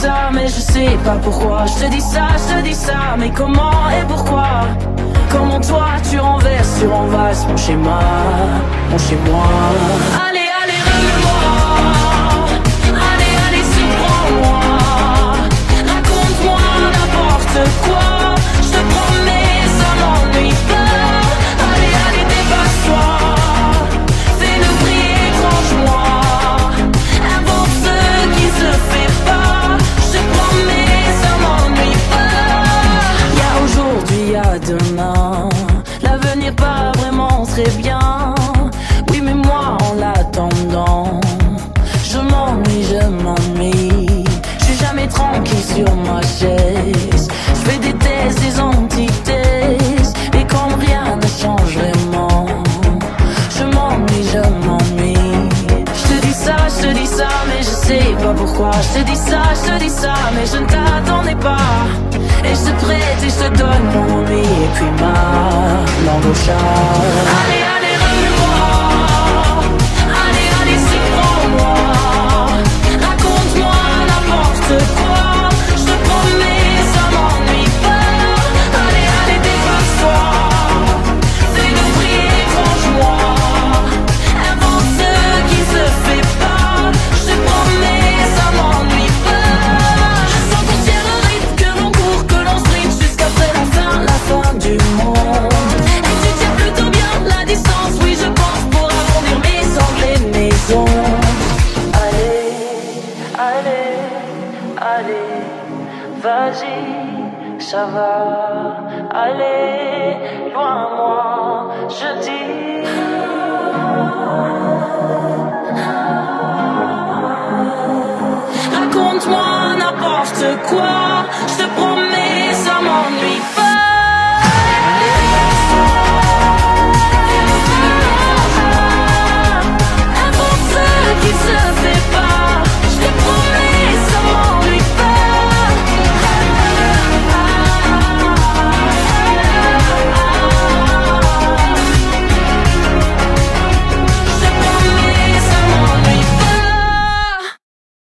ça, mais je sais pas pourquoi. Je te dis ça, mais comment et pourquoi? Comment toi tu renverses sur en vase mon schéma, mon chez moi. Allez, allez, rêve-moi. Allez, allez, surprends-moi. Raconte-moi n'importe quoi. Je te promets, ça m'ennuie pas. Allez, allez, dépasse-toi. Fais-le briller, étrange-moi. Invente ce qui se fait pas. Je te promets, ça m'ennuie pas. Y'a aujourd'hui, y'a demain. L'avenir pas vraiment très bien. Oui, mais moi en l'attendant, je m'ennuie, je m'ennuie. Je suis jamais tranquille sur ma chaise. Je fais des tests, des antithèses. Mais comme rien ne change vraiment, je m'ennuie, je m'ennuie. Je te dis ça, mais je sais pas pourquoi. Je te dis ça, mais je ne t'attendais pas. Et je te prête et je te donne mon ennui et puis ma langue au chat. Allez, allez, reviens-moi. Allez, allez, surprends-moi. Raconte-moi n'importe quoi. Je te promets, ça m'ennuie pas. Allez, allez, dépasse-toi. Fais-le briller, étrange-moi. Invente ce qui se fait pas. Je te promets, ça m'ennuie pas. Je sens qu'on tire le rythme, que l'on court, que l'on sprint jusqu'après la fin du monde. Et tu tiens plutôt bien la distance, oui je pense, pour arrondir mes angles et mes ondes. Allez, allez, allez, vas-y, ça va. Allez, loin moi, je dis. Raconte-moi n'importe quoi.